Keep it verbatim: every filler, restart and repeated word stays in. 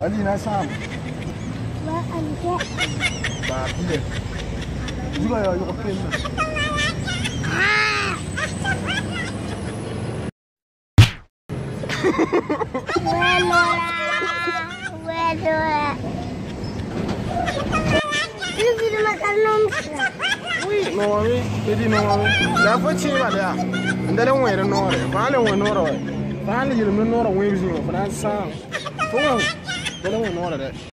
Ali na sam. Ba alge. Ba bile. Juga ya yo ken. Bueno. Bueno. Ini video makan nomsa. Oui, no mami,edi no mami. La fa chi ba da. Ndale were no re. Fa le were no re. Fa le yele no re we bi zo. Fa na sam. Fo. Ndale were no re.